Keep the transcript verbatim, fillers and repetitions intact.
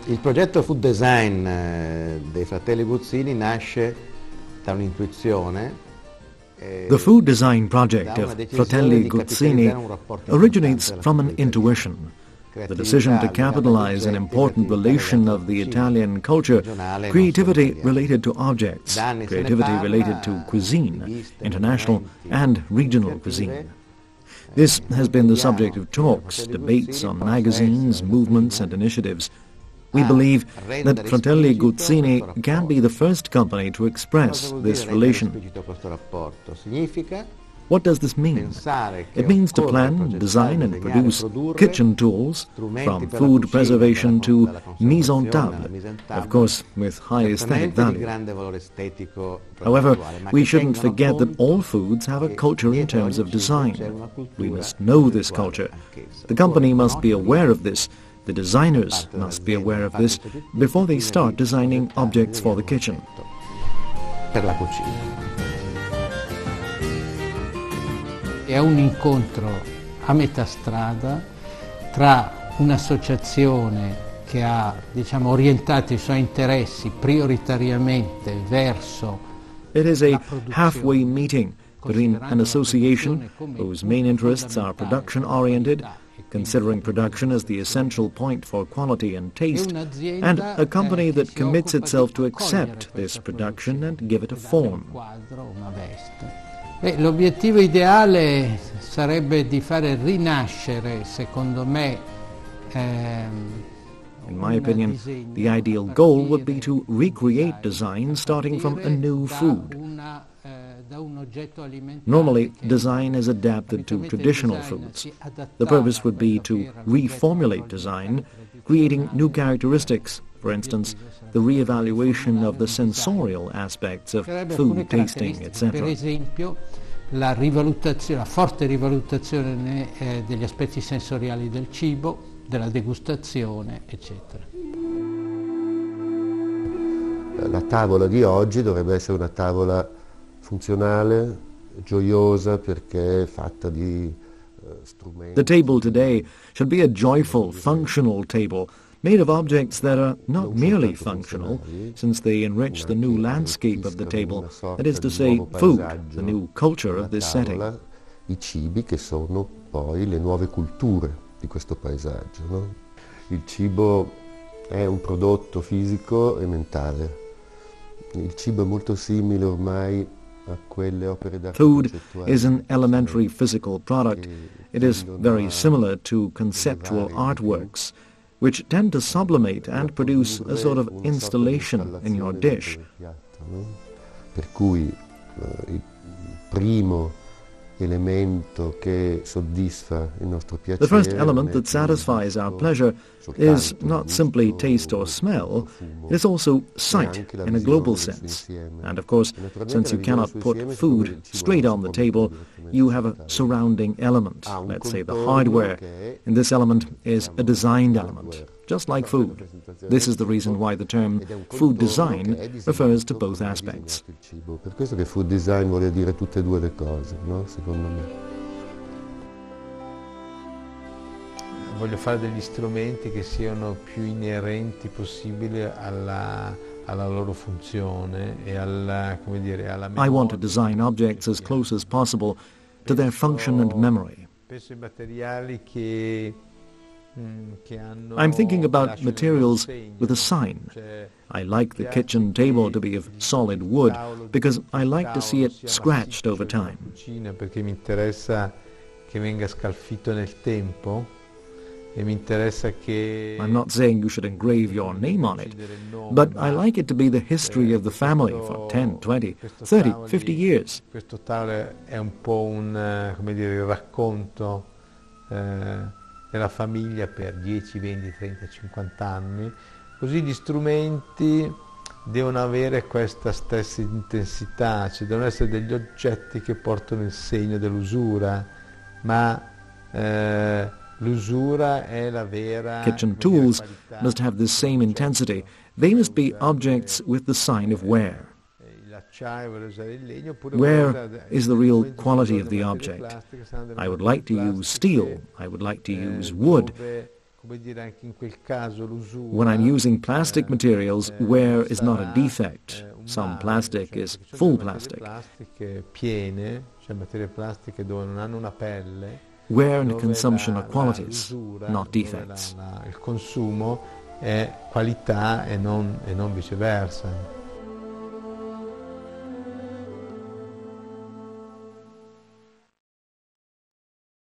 Il progetto Food Design eh, dei fratelli Guzzini nasce da un'intuizione. The food design project of Fratelli Guzzini originates from an intuition, the decision to capitalize an important relation of the Italian culture, creativity related to objects, creativity related to cuisine, international and regional cuisine. This has been the subject of talks, debates on magazines, movements and initiatives. We believe that Fratelli Guzzini can be the first company to express this relation. What does this mean? It means to plan, design and produce kitchen tools, from food preservation to mise en table, of course with high aesthetic value. However, we shouldn't forget that all foods have a culture in terms of design. We must know this culture. The company must be aware of this. The designers must be aware of this before they start designing objects for the kitchen. È un incontro a metà strada tra un'associazione che ha, diciamo, orientato i suoi interessi prioritariamente verso It is a halfway meeting between an association whose main interests are production-oriented, considering production as the essential point for quality and taste, and a company that commits itself to accept this production and give it a form. Beh, l'obiettivo ideale sarebbe di fare rinascere, secondo me, ehm, In my opinion, the ideal goal would be to recreate design starting from a new food. Normally, design is adapted to traditional foods. The purpose would be to reformulate design, creating new characteristics, for instance, the re-evaluation of the sensorial aspects of food tasting, et cetera. Per esempio, la rivalutazione, la forte rivalutazione eh, degli aspetti sensoriali del cibo, della degustazione, eccetera. La tavola di oggi dovrebbe essere una tavola funzionale, gioiosa, perché è fatta di uh, strumenti. The table today should be a joyful, functional table, made of objects that are not merely functional, since they enrich the new landscape of the table, that is to say, food, the new culture of this setting. I cibi che sono poi le nuove culture di questo paesaggio, no? Il cibo è un prodotto fisico e mentale. Il cibo è molto simile ormai a quelle opere d'arte Food concettuali. is an elementary physical product. It is very similar to conceptual artworks, which tend to sublimate and produce a sort of installation in your dish. Per cui eh, il primo elemento che soddisfa il nostro piacere. The first element that satisfies our pleasure is not simply taste or smell, it is also sight in a global sense. And of course, since you cannot put food straight on the table, you have a surrounding element, let's say the hardware. And this element is a designed element, just like food. This is the reason why the term food design refers to both aspects. Per questo che food design vuole dire tutte e due le cose, no? Secondo me. Voglio fare degli strumenti che siano più inerenti possibile alla, alla loro funzione e alla, come dire, alla memoria. I want to design objects as close as possible to their function and memory. Penso ai materiali che I'm thinking about materials with a sign. I like the kitchen table to be of solid wood because I like to see it scratched over time. Perché mi interessa che venga scalfito nel tempo e mi interessa che I'm not saying you should engrave your name on it, but I like it to be the history of the family for ten, twenty, thirty, fifty years. Questo tavolo è un po' un, come dire, il racconto eh, della famiglia per dieci, venti, trenta, cinquanta anni, così gli strumenti devono avere questa stessa intensità, cioè devono essere degli oggetti che portano il segno dell'usura, ma eh, l'usura è la vera... Kitchen tools must have the same intensity. They must be objects with the sign of wear. Where is the real quality of the object? I would like to use steel, I would like to use wood, When I'm using plastic materials, wear is not a defect. Some plastic is full plastic. Wear and consumption are qualities, not defects. Il consumo è qualità e non, e non viceversa.